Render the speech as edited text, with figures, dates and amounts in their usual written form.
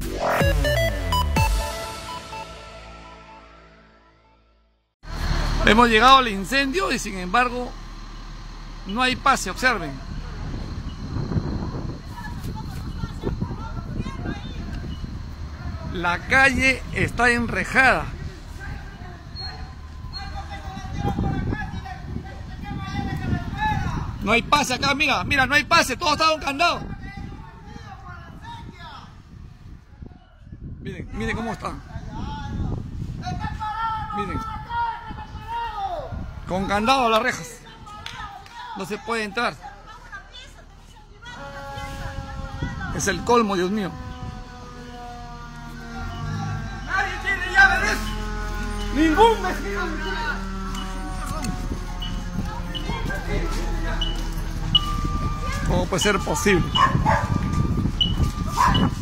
Hemos llegado al incendio y sin embargo no hay pase, observen. La calle está enrejada. No hay pase acá, mira, no hay pase, todo está con candado. Miren cómo está. Miren. Con candado las rejas. No se puede entrar. Es el colmo, Dios mío. Nadie tiene llave de eso. Ningún vecino. ¿Cómo puede ser posible?